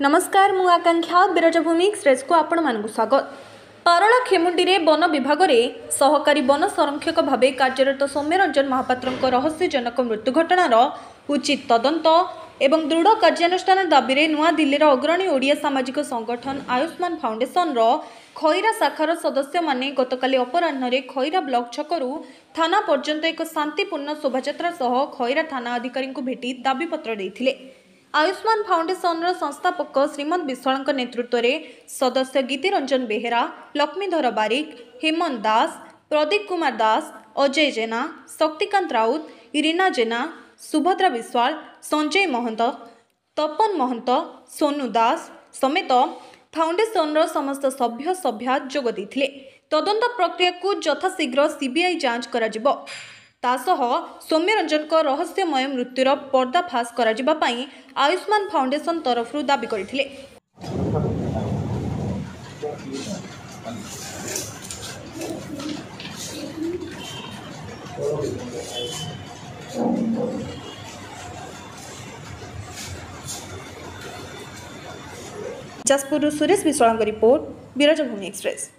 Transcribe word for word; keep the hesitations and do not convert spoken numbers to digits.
नमस्कार मु आकांक्षा विरजभूमि एक्सप्रेस को आपण मानकु स्वागत। पारला खेमुंडी रे वन विभाग रे सहकारी वन संरक्षक भावे कार्यरत सौम्यरंजन महापात्र रहस्यजनक मृत्यु घटनार उचित तदंत एवं दृढ़ कार्यानुष्ठान दाबी रे नुआ दिल्लीर अग्रणी ओडिया सामाजिक संगठन आयुष्मान फाउंडेशन रो खैरा शाखार सदस्य माने गतकाली अपराह्न रे खैरा ब्लॉक छकरू थाना पर्यंत एक शांतिपूर्ण शोभायात्रा सह खैरा थाना अधिकारी को भेटी दाबीपत्र देथिले। आयुष्मान फाउंडेशन रो संस्थापक श्रीमंत विश्वाल नेतृत्व में सदस्य गीति रंजन बेहेरा, लक्ष्मीधर बारिक, हेमंत दास, प्रदीप कुमार दास, अजय जेना, शक्तिकांत राउत, रीना जेना, सुभद्रा विश्वाल, संजय महंत, तपन महंत, सोनू दास समेत फाउंडेशन रो समस्त सभ्य सभ्या जोग देथिले। तदंत प्रक्रिया को यथाशीघ्र सीबीआई जांच करा जिवो। तासह सौम्यरंजन को रहस्यमय मृत्युर पर्दाफाश करा जिबा पई आयुष्मान फाउंडेशन तरफ दाबी करथिले। Jajpur Suresh Biswal report Birajbhumi express.